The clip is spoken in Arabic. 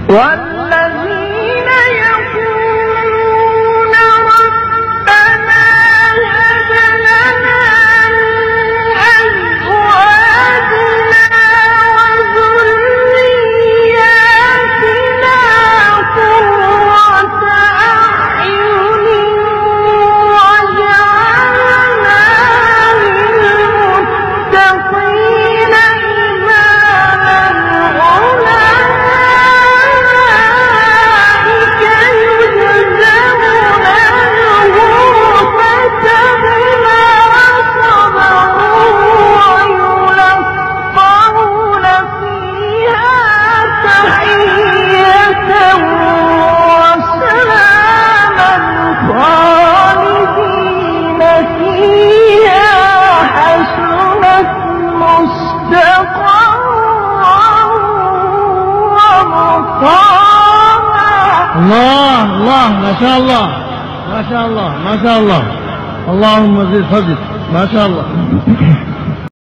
والذين يقولون ربنا هب لنا من أزواجنا وذرياتنا قرة أعين واجعلنا للمتقين إماما أولئك يجزون الغرفة بما صبروا ويلقون فيها تحية وسلاما خالدين فيها حسنت مستقرا ومقاما. الله الله، ما شاء الله ما شاء الله ما شاء الله، اللهم زد فضلك، ما شاء الله.